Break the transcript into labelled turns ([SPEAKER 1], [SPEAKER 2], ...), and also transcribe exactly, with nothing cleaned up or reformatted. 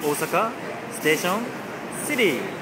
[SPEAKER 1] 大阪ステーションシティ。